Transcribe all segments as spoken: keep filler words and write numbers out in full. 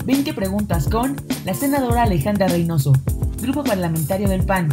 veinte preguntas con la senadora Alejandra Reynoso, Grupo Parlamentario del P A N.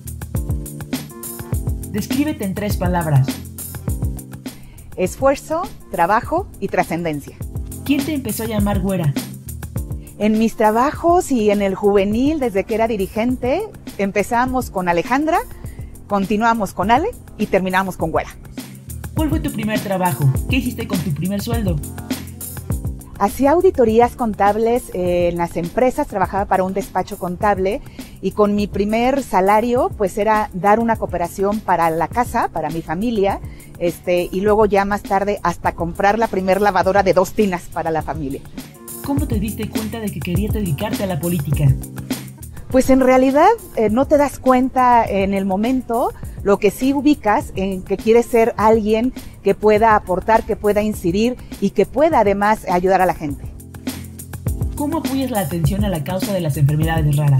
Descríbete en tres palabras. Esfuerzo, trabajo y trascendencia. ¿Quién te empezó a llamar güera? En mis trabajos y en el juvenil, desde que era dirigente, empezamos con Alejandra, continuamos con Ale y terminamos con güera. ¿Cuál fue tu primer trabajo? ¿Qué hiciste con tu primer sueldo? Hacía auditorías contables eh, en las empresas, trabajaba para un despacho contable y con mi primer salario pues era dar una cooperación para la casa, para mi familia, este, y luego ya más tarde hasta comprar la primer lavadora de dos tinas para la familia. ¿Cómo te diste cuenta de que querías dedicarte a la política? Pues en realidad eh, no te das cuenta en el momento, lo que sí ubicas en que quieres ser alguien que pueda aportar, que pueda incidir y que pueda además ayudar a la gente. ¿Cómo apoyas la atención a la causa de las enfermedades raras?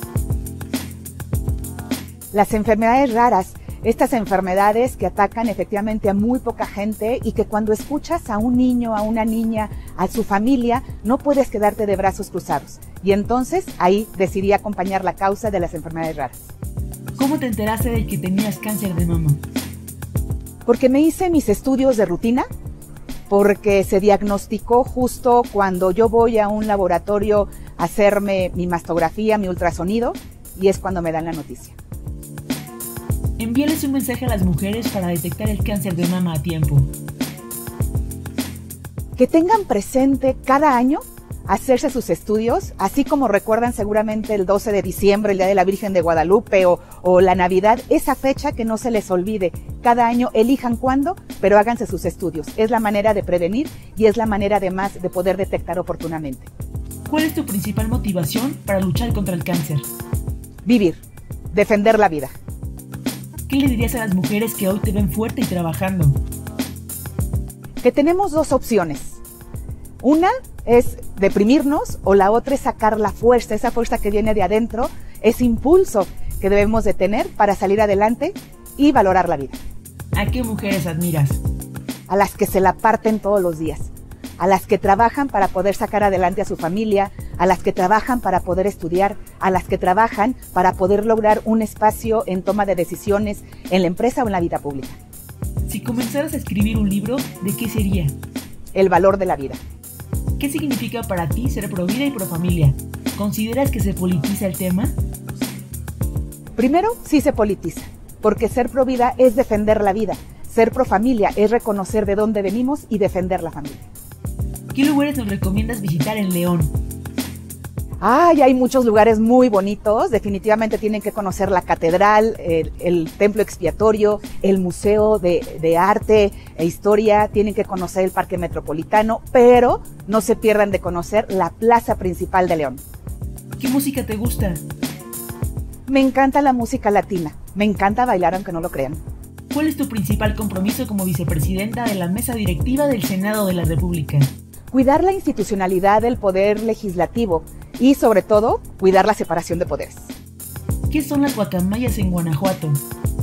Las enfermedades raras, estas enfermedades que atacan efectivamente a muy poca gente y que cuando escuchas a un niño, a una niña, a su familia, no puedes quedarte de brazos cruzados. Y entonces ahí decidí acompañar la causa de las enfermedades raras. ¿Cómo te enteraste de que tenías cáncer de mama? Porque me hice mis estudios de rutina, porque se diagnosticó justo cuando yo voy a un laboratorio a hacerme mi mastografía, mi ultrasonido, y es cuando me dan la noticia. Envíales un mensaje a las mujeres para detectar el cáncer de mama a tiempo. Que tengan presente cada año hacerse sus estudios, así como recuerdan seguramente el doce de diciembre, el Día de la Virgen de Guadalupe o, o la Navidad, esa fecha que no se les olvide. Cada año elijan cuándo, pero háganse sus estudios. Es la manera de prevenir y es la manera además de poder detectar oportunamente. ¿Cuál es tu principal motivación para luchar contra el cáncer? Vivir, defender la vida. ¿Qué le dirías a las mujeres que hoy te ven fuerte y trabajando? Que tenemos dos opciones. Una es deprimirnos o la otra es sacar la fuerza, esa fuerza que viene de adentro, ese impulso que debemos de tener para salir adelante y valorar la vida. ¿A qué mujeres admiras? A las que se la parten todos los días, a las que trabajan para poder sacar adelante a su familia, a las que trabajan para poder estudiar, a las que trabajan para poder lograr un espacio en toma de decisiones en la empresa o en la vida pública. Si comenzaras a escribir un libro, ¿de qué sería? El valor de la vida. ¿Qué significa para ti ser pro vida y pro familia? ¿Consideras que se politiza el tema? Primero, sí se politiza, porque ser pro vida es defender la vida. Ser pro familia es reconocer de dónde venimos y defender la familia. ¿Qué lugares nos recomiendas visitar en León? Ay, hay muchos lugares muy bonitos, definitivamente tienen que conocer la catedral, el, el templo expiatorio, el museo de, de arte e historia, tienen que conocer el parque metropolitano, pero no se pierdan de conocer la plaza principal de León. ¿Qué música te gusta? Me encanta la música latina, me encanta bailar aunque no lo crean. ¿Cuál es tu principal compromiso como vicepresidenta de la mesa directiva del Senado de la República? Cuidar la institucionalidad del poder legislativo y, sobre todo, cuidar la separación de poderes. ¿Qué son las guacamayas en Guanajuato?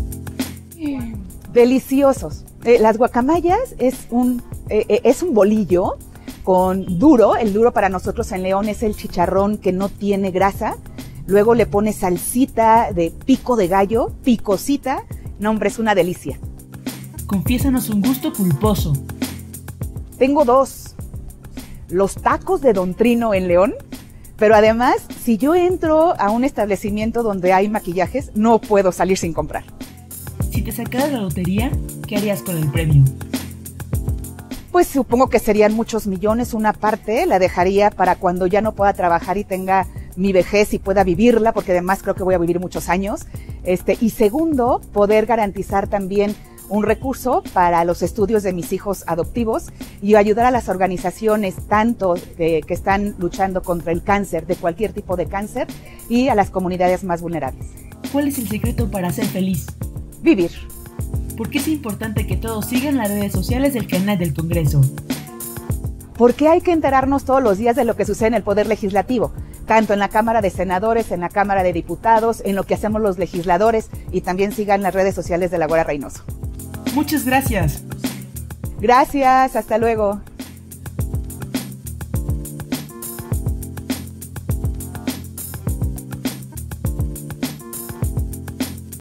Deliciosos. Eh, las guacamayas es un, eh, es un bolillo con duro. El duro para nosotros en León es el chicharrón que no tiene grasa. Luego le pones salsita de pico de gallo, picosita. No, hombre, es una delicia. Confiésanos un gusto culposo. Tengo dos. Los tacos de Don Trino en León, pero además, si yo entro a un establecimiento donde hay maquillajes, no puedo salir sin comprar. Si te sacaras la lotería, ¿qué harías con el premio? Pues supongo que serían muchos millones. Una parte la dejaría para cuando ya no pueda trabajar y tenga mi vejez y pueda vivirla, porque además creo que voy a vivir muchos años. Este, y segundo, poder garantizar también un recurso para los estudios de mis hijos adoptivos y ayudar a las organizaciones tanto que, que están luchando contra el cáncer, de cualquier tipo de cáncer, y a las comunidades más vulnerables. ¿Cuál es el secreto para ser feliz? Vivir. ¿Por qué es importante que todos sigan las redes sociales del canal del Congreso? Porque hay que enterarnos todos los días de lo que sucede en el Poder Legislativo, tanto en la Cámara de Senadores, en la Cámara de Diputados, en lo que hacemos los legisladores, y también sigan las redes sociales de la Güera Reynoso. Muchas gracias. Gracias, hasta luego.